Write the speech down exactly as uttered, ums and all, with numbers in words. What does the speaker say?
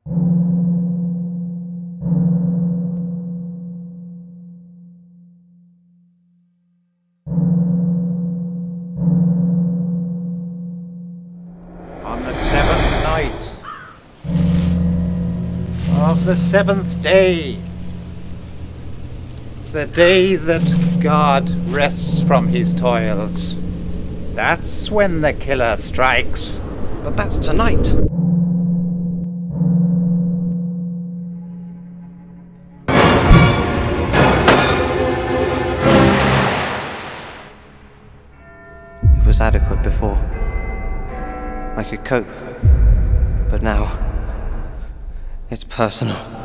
On the seventh night of the seventh day, the day that God rests from his toils, that's when the killer strikes. But that's tonight. It was adequate before. I could cope. But now, it's personal.